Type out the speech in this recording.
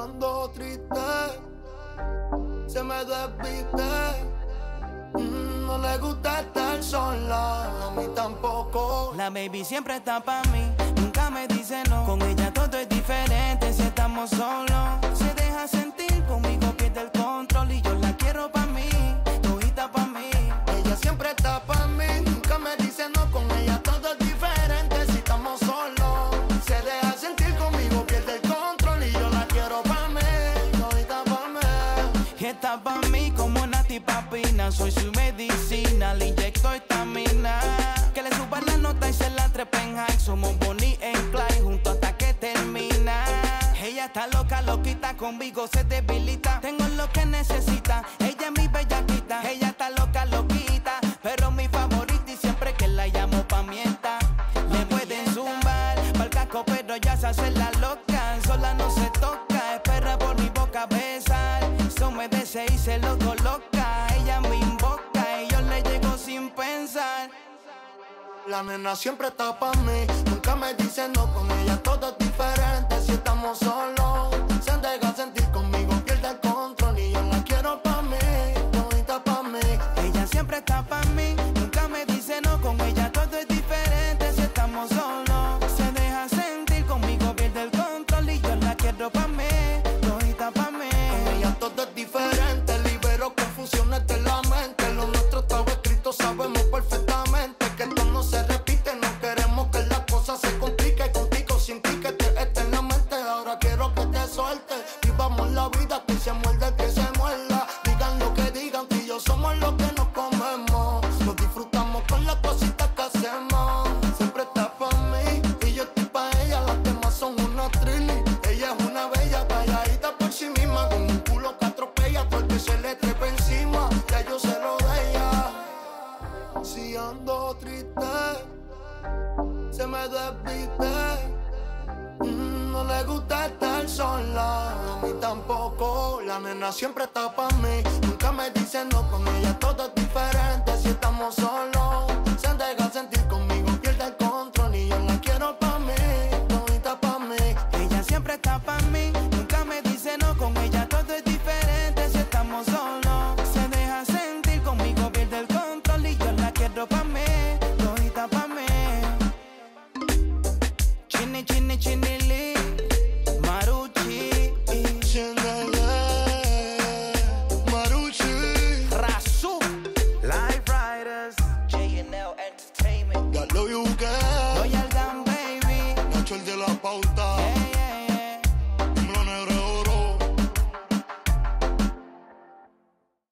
ando triste, se me desviste. No le gusta estar sola, a mí tampoco. La baby siempre está pa' mí, nunca me dice no. Con ella todo es diferente si estamos solos. Se deja sentir, conmigo pierde el control. Y yo la quiero pa' mí, todita pa' mí. Ella siempre está pa' mí, nunca me dice no. Con ella todo es diferente si estamos solos. Se deja sentir, conmigo pierde el control. Y yo la quiero pa' mí, todita pa' mí. Y está pa' mí como una tipapina. Soy su medicina, le inyecto estamina. Que le suba la nota y se la trepe en high. Somos Bonnie and Clyde junto hasta que termina. Ella está loca, loquita, conmigo se debilita. Tengo lo que necesita, ella es mi bellaquita. Ella está loca, loquita, pero mi favorita. Y siempre que la llamo pa' mienta, le pueden zumbar pa'l casco, pero ya se hace la loca. Sola no se toca, espera por mi boca besar. Eso me desea y se lo coloca. Ella me invoca y yo le llego sin pensar. La nena siempre está pa' mí, nunca me dice no. Con ella todo es diferente si estamos solos. Se deja sentir, conmigo pierde el control. Y yo la quiero pa' mí, todita pa' mí. Ella siempre está pa' mí, nunca me dice no. Con ella todo es diferente si estamos solos. Se deja sentir, conmigo pierde el control. Y yo la quiero pa' mí, todita pa' mí. Con ella todo es diferente, libero confusiones de la mente. Lo nuestro estaba escrito, sabemos perfectamente que esto no se repite. No queremos que las cosas se compliquen. Contigo sin ti que te eternamente. Ahora quiero que te suelte. Vivamos la vida, que se muerde el que se muerda. Digan lo que digan, que yo somos los que nos comemos. Nos disfrutamos con las cositas que hacemos. Siempre está pa' mí y yo estoy pa' ella. Las demás son unos trillis. Ella es una bella, calladita por sí misma. Con un culo que atropella porque se le trepa encima. Ya yo se lo de ella. Si ando triste, se me desviste. No le gusta estar sola, a mí tampoco. La nena siempre está pa' mí, nunca me dice no. Con ella todo es diferente si estamos solos. Se deja sentir, conmigo pierde el control. Y yo la quiero pa' mí, todita pa' mí. Ella siempre está pa' mí, nunca me dice no. Con ella todo es diferente si estamos solos. Se deja sentir, conmigo pierde el control. Y yo la quiero pa' mí, todita pa' mí. Chini, chini, chinili, Maruchi, Maruchi, Rasu, Live Riders, J&L Entertainment, ya lo you Loyal Dan Baby, Nacho el de la pauta.